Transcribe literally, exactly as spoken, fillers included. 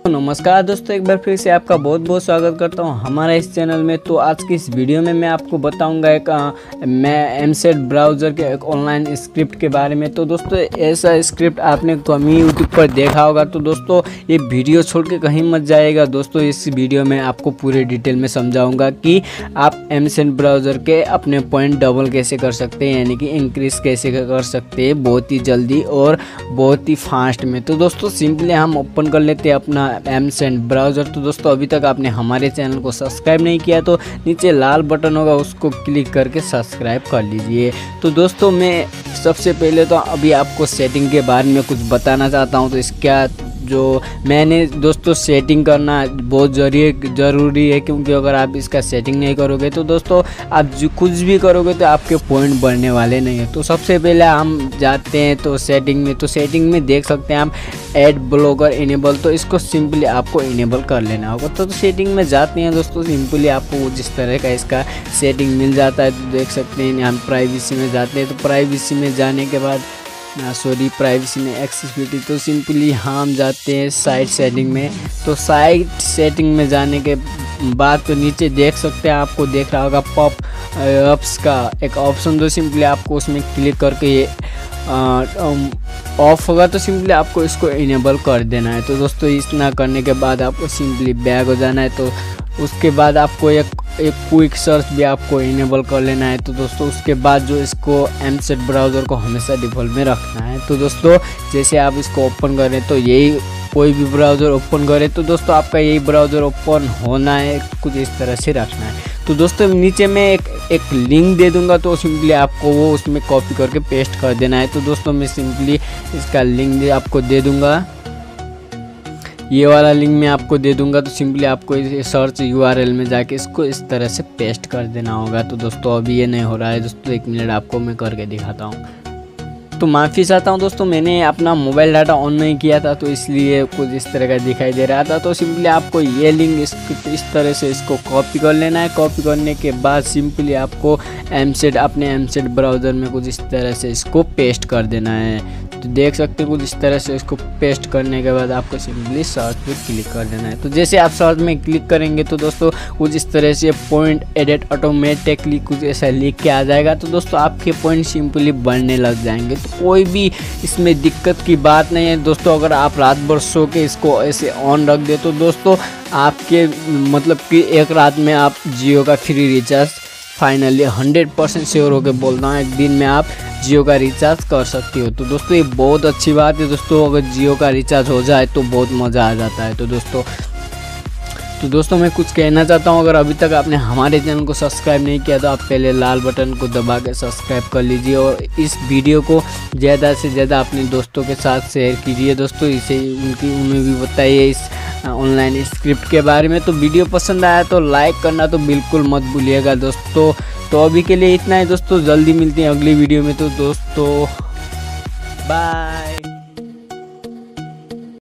नमस्कार दोस्तों, एक बार फिर से आपका बहुत बहुत स्वागत करता हूं हमारे इस चैनल में। तो आज की इस वीडियो में मैं आपको बताऊंगा एक आ, मैं एमसेट ब्राउज़र के एक ऑनलाइन स्क्रिप्ट के बारे में। तो दोस्तों ऐसा स्क्रिप्ट आपने कभी यूट्यूब पर देखा होगा। तो दोस्तों ये वीडियो छोड़ के कहीं मत जाएगा। दोस्तों इस वीडियो में आपको पूरे डिटेल में समझाऊँगा कि आप एमसेट ब्राउज़र के अपने पॉइंट डबल कैसे कर सकते हैं, यानी कि इंक्रीज़ कैसे कर सकते हैं बहुत ही जल्दी और बहुत ही फास्ट में। तो दोस्तों सिंपली हम ओपन कर लेते हैं अपना एमसेट ब्राउज़र। तो दोस्तों अभी तक आपने हमारे चैनल को सब्सक्राइब नहीं किया तो नीचे लाल बटन होगा, उसको क्लिक करके सब्सक्राइब कर लीजिए। तो दोस्तों मैं सबसे पहले तो अभी आपको सेटिंग के बारे में कुछ बताना चाहता हूँ। तो इसका जो मैंने दोस्तों सेटिंग करना बहुत जरूरी ज़रूरी है, क्योंकि अगर आप इसका सेटिंग नहीं करोगे तो दोस्तों आप जो कुछ भी करोगे तो आपके पॉइंट बढ़ने वाले नहीं है। तो सबसे पहले हम जाते हैं तो सेटिंग में। तो सेटिंग में देख सकते हैं हम एड ब्लॉगर इनेबल, तो इसको सिंपली आपको इनेबल कर लेना होगा। तो, तो सेटिंग में जाते हैं दोस्तों, सिंपली आपको जिस तरह का इसका सेटिंग मिल जाता है। तो देख सकते हैं हम प्राइवेसी में जाते हैं। तो प्राइवेसी में जाने के बाद सॉरी प्राइवेसी में एक्सेसिबिलिटी, तो सिंपली हम जाते हैं साइट सेटिंग में। तो साइट सेटिंग में जाने के बाद तो नीचे देख सकते हैं, आपको देख रहा होगा पॉप अप्स का एक ऑप्शन। तो सिंपली आपको उसमें क्लिक करके ये ऑफ होगा, तो सिंपली आपको इसको इनेबल कर देना है। तो दोस्तों इतना करने के बाद आपको सिंपली बैक हो जाना है। तो उसके बाद आपको एक एक क्विक सर्च भी आपको इनेबल कर लेना है। तो दोस्तों उसके बाद जो इसको एमसेट ब्राउज़र को हमेशा डिफ़ॉल्ट में रखना है। तो दोस्तों जैसे आप इसको ओपन करें तो यही कोई भी ब्राउज़र ओपन करें तो दोस्तों आपका यही ब्राउज़र ओपन होना है, कुछ इस तरह से रखना है। तो दोस्तों नीचे मैं एक एक लिंक दे दूंगा, तो सिंपली आपको वो उसमें कॉपी करके पेस्ट कर देना है। तो दोस्तों मैं सिंपली इसका लिंक आपको दे दूंगा, ये वाला लिंक मैं आपको दे दूंगा। तो सिंपली आपको इस सर्च यूआरएल में जाके इसको इस तरह से पेस्ट कर देना होगा। तो दोस्तों अभी ये नहीं हो रहा है दोस्तों, एक मिनट आपको मैं करके दिखाता हूँ। तो माफ़ी चाहता हूँ दोस्तों, मैंने अपना मोबाइल डाटा ऑन नहीं किया था तो इसलिए कुछ इस तरह का दिखाई दे रहा था। तो सिंपली आपको ये लिंक इस इस तरह से इसको कॉपी कर लेना है। कॉपी करने के बाद सिंपली आपको एमसेट अपने एमसेट ब्राउज़र में कुछ इस तरह से इसको पेस्ट कर देना है। तो देख सकते हैं कुछ इस तरह से इसको पेस्ट करने के बाद आपको सिंपली सर्च पे क्लिक कर देना है। तो जैसे आप सर्च में क्लिक करेंगे तो दोस्तों कुछ इस तरह से पॉइंट एडिट ऑटोमेटिकली कुछ ऐसा लिख के आ जाएगा। तो दोस्तों आपके पॉइंट सिंपली बढ़ने लग जाएंगे। तो कोई भी इसमें दिक्कत की बात नहीं है दोस्तों। अगर आप रात भर सो के इसको ऐसे ऑन रख दे तो दोस्तों आपके मतलब कि एक रात में आप जियो का free recharge finally hundred percent sure होकर बोलता हूँ एक दिन में आप जियो का रिचार्ज कर सकती हो। तो दोस्तों ये बहुत अच्छी बात है दोस्तों, अगर जियो का रिचार्ज हो जाए तो बहुत मज़ा आ जाता है। तो दोस्तों तो दोस्तों मैं कुछ कहना चाहता हूँ, अगर अभी तक आपने हमारे चैनल को सब्सक्राइब नहीं किया तो आप पहले लाल बटन को दबा के सब्सक्राइब कर लीजिए और इस वीडियो को ज़्यादा से ज़्यादा अपने दोस्तों के साथ शेयर कीजिए दोस्तों। इसे उनकी उन्हें भी बताइए इस ऑनलाइन स्क्रिप्ट के बारे में। तो वीडियो पसंद आया तो लाइक करना तो बिल्कुल मत भूलिएगा दोस्तों। तो अभी के लिए इतना ही दोस्तों, जल्दी मिलते हैं अगली वीडियो में। तो दोस्तों बाय।